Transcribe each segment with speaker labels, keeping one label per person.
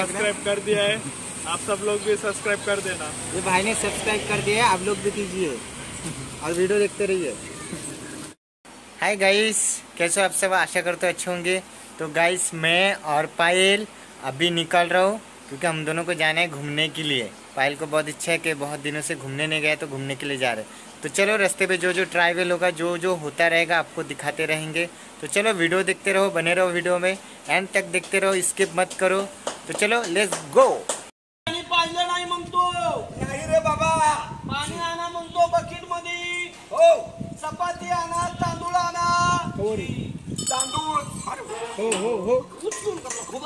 Speaker 1: Subscribe कर दिया है, आप सब लोग भी सब्सक्राइब कर देना।
Speaker 2: ये भाई ने सब्सक्राइब कर दिया है, आप लोग भी कीजिए और वीडियो देखते रहिए। हाय गाइस, कैसे हो आप सब? आशा करते अच्छे होंगे। तो गाइस मैं और पायल अभी निकल रहा हूँ क्योंकि हम दोनों को जाना है घूमने के लिए। पायल को बहुत इच्छा है कि बहुत दिनों से घूमने नहीं गया, तो घूमने के लिए जा रहे हैं। तो चलो रास्ते पे जो जो ट्रैवल होगा, जो जो होता रहेगा आपको दिखाते रहेंगे। तो चलो वीडियो देखते रहो, बने रहो वीडियो में, एंड तक देखते रहो, स्किप मत करो। तो चलो लेट्स गो।
Speaker 3: पाजलं नाही म्हणतो, नाही रे बाबा, पाणी आणा म्हणतो बकेट मध्ये। हो, चपाती आणा, तांदूळ आणा, तांदूळ। हो हो हो, उचलून करतो खूप।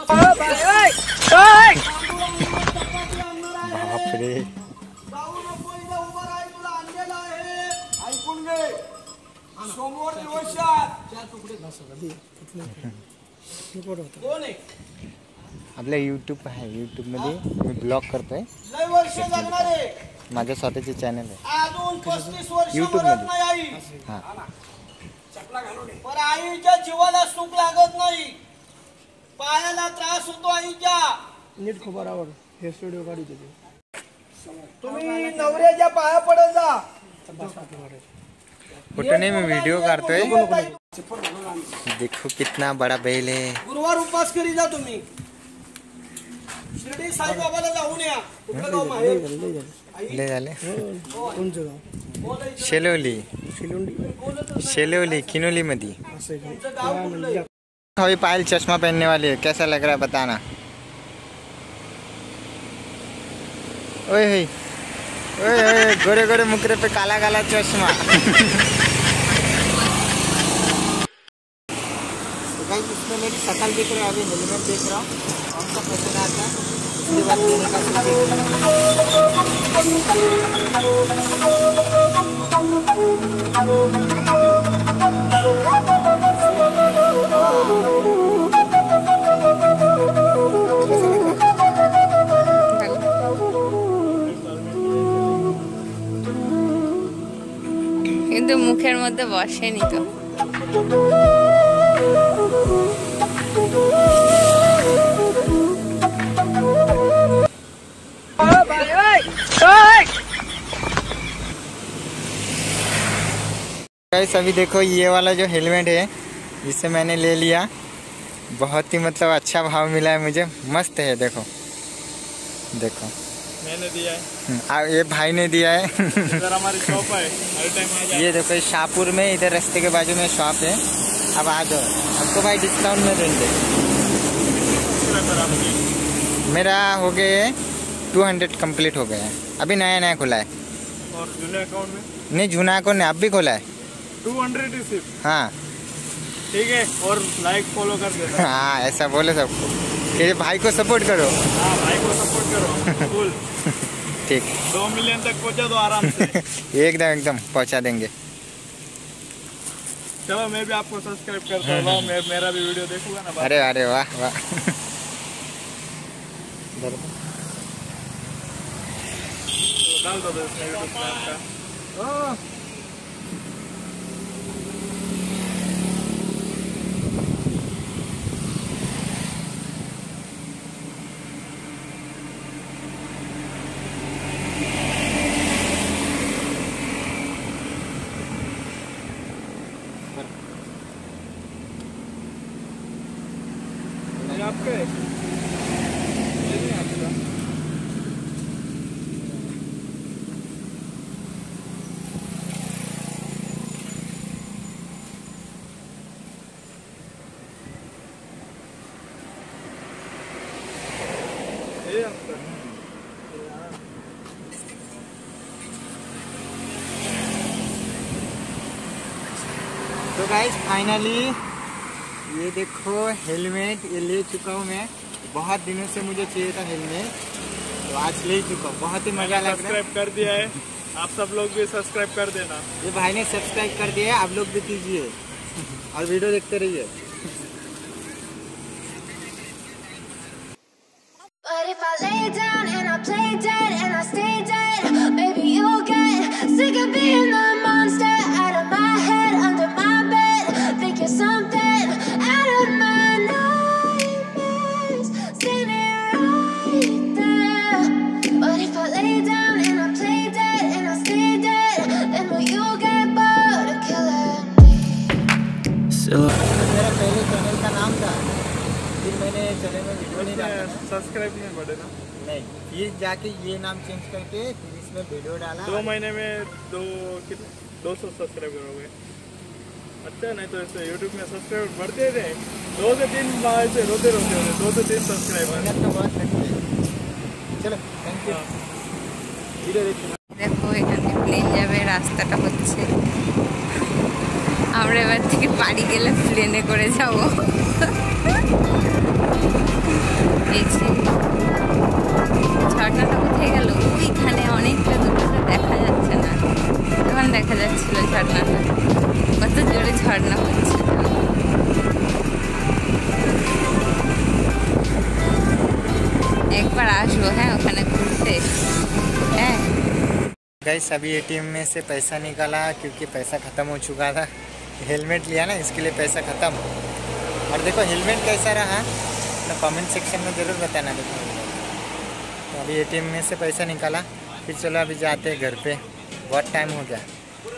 Speaker 2: बाप रे,
Speaker 3: जाऊ नको, इथं उभा राहा, तुला आणलेलं आहे, ऐकून घे। समोर दिवसात 4 तुकडे कोण आहे?
Speaker 2: आपल्या यूट्यूब आहे, यूट्यूबमध्ये मी ब्लॉग करतोय।
Speaker 3: लय वर्ष लागणार आहे,
Speaker 2: माझं स्वतःचे चॅनल आहे
Speaker 3: अजून 35 वर्ष
Speaker 2: यूट्यूबमध्ये।
Speaker 3: मरत नाही आई।
Speaker 2: हां,
Speaker 3: पण आईच्या जीवाला सुख लागत नाही, पायाला त्रास होतो आईच्या। नीट खबरावर हे स्टुडिओ काढू देते। तुम्ही नवऱ्याच्या पाया पडत जा।
Speaker 2: फोटो नहीं, मैं वीडियो करते देखो कितना बड़ा बैल है।
Speaker 3: गुरुवार उपवास करी जा तुम्ही। शिर्डी साई बाबाला जाऊन या। कुठलं गाव माहेर?
Speaker 2: ले झाले शेलवली, शेलवली किनोली मधी। अभी पायल चश्मा पहनने वाली है, कैसा लग रहा है बताना। ओए ओए ओए, गोरे गोरे मुकरे पे काला काला चश्मा। इसमें मेरी शक्ल देख रहे हैं, अभी हेलमेट देख रहा हूँ, कौन सा पसंद आता है उसके बाद लेने का
Speaker 4: কিন্তু মুখের মধ্যে বসেনি তো।
Speaker 2: अभी देखो ये वाला जो हेलमेट है, जिसे मैंने ले लिया, बहुत ही मतलब अच्छा भाव मिला है मुझे, मस्त है। देखो देखो,
Speaker 1: मैंने दिया है,
Speaker 2: ये भाई ने दिया है।
Speaker 1: इधर हमारी शॉप है, हर टाइम आ जाए।
Speaker 2: ये देखो शाहपुर में, इधर रास्ते के बाजू में शॉप है। अब आ जाओ, आपको भाई डिस्काउंट में देंगे। मेरा हो गए 200 कंप्लीट हो गया है, अभी नया नया खुला है।
Speaker 1: और जूने अकाउंट में
Speaker 2: नहीं, जूना अकाउंट नहीं, अब भी खोला है।
Speaker 1: 200 ही सिर्फ?
Speaker 2: हाँ
Speaker 1: ठीक है, और लाइक फॉलो कर देना।
Speaker 2: हाँ, ऐसा बोले सबको कि भाई को सपोर्ट करो।
Speaker 1: हाँ, भाई को सपोर्ट करो फुल।
Speaker 2: ठीक,
Speaker 1: 2 मिलियन तक पहुंचा दो आराम से।
Speaker 2: एकदम एकदम पहुंचा देंगे।
Speaker 1: चलो मैं भी आपको सब्सक्राइब करता हूँ, मेरा भी वीडियो देखूंगा ना।
Speaker 2: अरे अरे वाह वाह।
Speaker 1: डाल दो इसमें यूट्यूब पे आपका। ये आपका है, ये नहीं आपका। ये आपका।
Speaker 2: तो गाइस फाइनली ये देखो हेलमेट ये ले चुका हूँ मैं। बहुत दिनों से मुझे चाहिए था हेलमेट, तो आज ले चुका हूँ। बहुत ही मजा लग रहा है।
Speaker 1: सब्सक्राइब कर दिया है, आप सब लोग भी सब्सक्राइब कर देना।
Speaker 2: ये भाई ने सब्सक्राइब कर दिया है, आप लोग भी कीजिए और वीडियो देखते रहिए।
Speaker 5: But if I lay down and I play dead and I stay dead, maybe you'll get sick of being the monster out of my head, under my bed. Think you're something out of my nightmares. See me right
Speaker 1: subscribe नहीं बढ़े ना।
Speaker 2: नहीं, फिर जाके ये नाम change करके फिर इसमें वीडियो डाला।
Speaker 1: 2 महीने में 200 सब्सक्राइबर हो गए। अच्छा, नहीं तो ऐसे यूट्यूब में सब्सक्राइबर बढ़ते थे, 2 से 3 बार से रोते 2 से 3 सब्सक्राइबर।
Speaker 2: तो बहुत लगती है। चलो थैंक यू।
Speaker 4: দেখো এখানে প্লেন যাবে, রাস্তাটা হচ্ছে। আমরা এবার থেকে বাড়ি গেলে প্লেনে করে যাব। এই যে ঝর্ণাটা কোথায় গেল? ওইখানে অনেকটা দূরে দেখা যাচ্ছে না, তখন দেখা যাচ্ছিল ঝর্ণাটা। কত জোরে ঝর্ণা হচ্ছে। একবার আসবো হ্যাঁ ওখানে ঘুরতে। হ্যাঁ
Speaker 2: गाइस अभी एटीएम में से पैसा निकाला क्योंकि पैसा ख़त्म हो चुका था। हेलमेट लिया ना, इसके लिए पैसा ख़त्म। और देखो हेलमेट कैसा रहा ना, कमेंट सेक्शन में ज़रूर बताना। देखो तो अभी एटीएम में से पैसा निकाला, फिर चलो अभी जाते हैं घर पे, बहुत टाइम हो गया।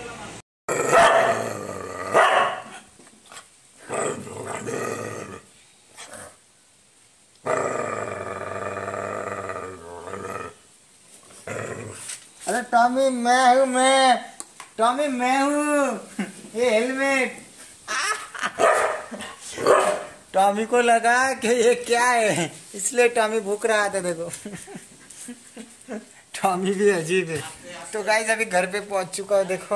Speaker 2: अरे टॉमी मैं हूँ ये हेलमेट। टॉमी को लगा कि ये क्या है, इसलिए टॉमी भूख रहा था। देखो टॉमी भी अजीब है। तो गाइस अभी घर पे पहुंच चुका हूँ। देखो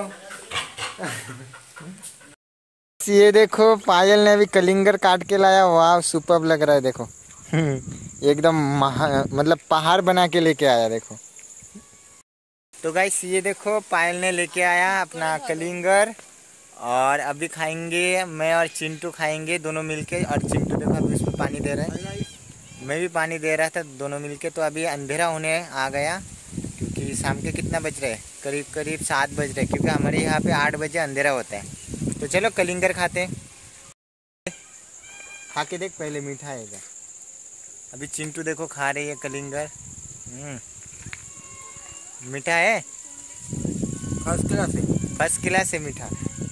Speaker 2: ये देखो पायल ने अभी कलिंगर काट के लाया। वाह सुपर्ब लग रहा है। देखो एकदम मतलब पहाड़ बना के लेके आया। देखो तो गाइस ये देखो पायल ने लेके आया अपना कलिंगर, और अभी खाएंगे मैं और चिंटू खाएंगे दोनों मिलके। और चिंटू देखो अभी इसमें पानी दे रहा है, मैं भी पानी दे रहा था, दोनों मिलके। तो अभी अंधेरा होने आ गया क्योंकि शाम के कितना बज रहे हैं, करीब 7 बज रहे, क्योंकि हमारे यहाँ पे 8 बजे अंधेरा होता है। तो चलो कलिंगर खाते हैं। खा के देख पहले, मीठा है क्या? अभी चिंटू देखो खा रही है कलिंगर। मीठा है, फर्स्ट क्लास है मीठा।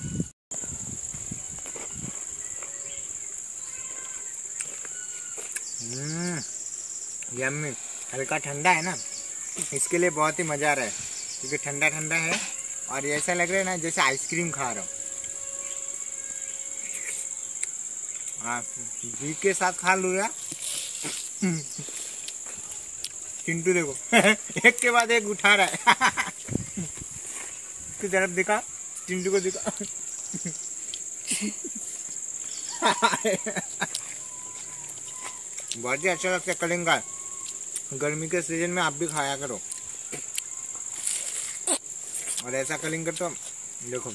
Speaker 2: यम्मी। हल्का ठंडा है ना, इसके लिए बहुत ही मज़ा आ रहा है, क्योंकि ठंडा ठंडा है और ऐसा लग रहा है ना जैसे आइसक्रीम खा रहा हूँ। हाँ घी के साथ खा लूँगा। चिंटू देखो एक के बाद एक उठा रहा है। इसकी तरफ दिखा, चिंटू को दिखा। बहुत ही अच्छा लगता है कलिंगर। गर्मी के सीजन में आप भी खाया करो। और ऐसा कलिंगर तो देखो।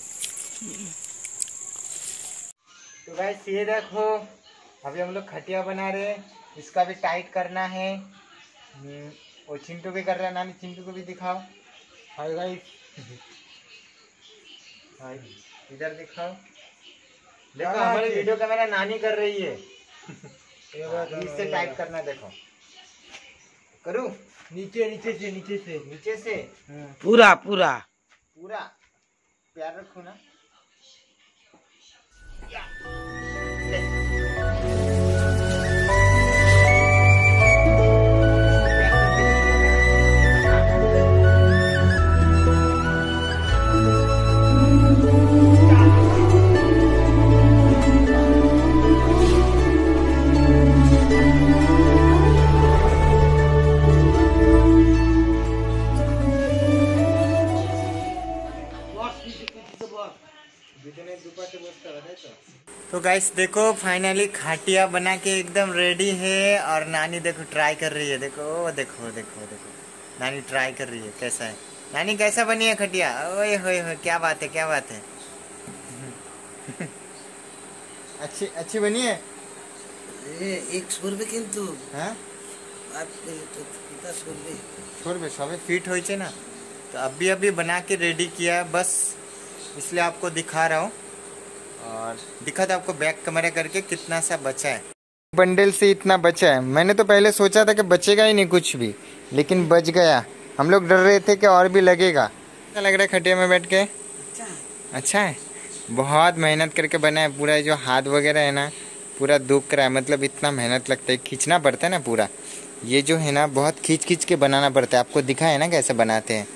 Speaker 2: तो गाइस ये देखो अभी हम लोग खटिया बना रहे हैं, इसका भी टाइट करना है। और चिंटू भी कर रहा है। नानी चिंटू को भी दिखाओ। हाय गाइस, हाय इधर दिखाओ। देखो हमारी वीडियो कैमरा नानी कर रही है। इससे टाइट करना। देखो करूँ नीचे से
Speaker 3: पूरा
Speaker 2: प्यार रखो ना। तो गाइस देखो फाइनली खाटिया बना के एकदम रेडी है। और नानी देखो ट्राई कर रही है। देखो देखो देखो देखो नानी ट्राई कर रही है कैसा है। नानी कैसा बनी है खटिया? ओए होए क्या बात है, क्या बात है। अच्छी बनी है।
Speaker 3: एक सुरबे किंतु
Speaker 2: हाँ सुरबे सबे फिट हो ना। तो अभी बना के रेडी किया बस, इसलिए आपको दिखा रहा हूँ। और दिखा था आपको बैक कैमरा करके कितना सा बचा है। बंडल से इतना बचा है। मैंने तो पहले सोचा था कि बचेगा ही नहीं कुछ भी, लेकिन बच गया। हम लोग डर रहे थे कि और भी लगेगा। अच्छा लग रहा है खटिया में बैठ के? अच्छा है। बहुत मेहनत करके बना है पूरा। जो हाथ वगैरह है ना पूरा दुख रहा है, मतलब इतना मेहनत लगता है, खींचना पड़ता है ना पूरा। ये जो है ना बहुत खींच खींच के बनाना पड़ता है। आपको दिखा है ना कैसे बनाते हैं।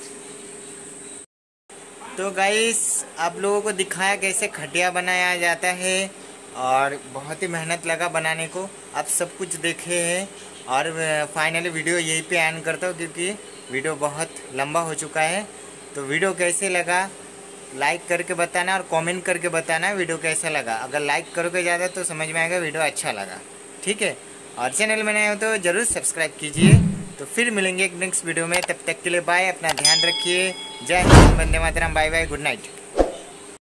Speaker 2: तो गाइस आप लोगों को दिखाया कैसे खटिया बनाया जाता है और बहुत ही मेहनत लगा बनाने को। आप सब कुछ देखे हैं और फाइनली वीडियो यहीं पे एंड करता हूँ क्योंकि वीडियो बहुत लंबा हो चुका है। तो वीडियो कैसे लगा लाइक करके बताना और कमेंट करके बताना वीडियो कैसा लगा। अगर लाइक करोगे ज़्यादा तो समझ में आएगा वीडियो अच्छा लगा, ठीक है। और चैनल में नए हो तो ज़रूर सब्सक्राइब कीजिए। तो फिर मिलेंगे एक नेक्स्ट वीडियो में, तब तक के लिए बाय, अपना ध्यान रखिए। जय हिंद, वंदे मातरम, बाय बाय, गुड नाइट।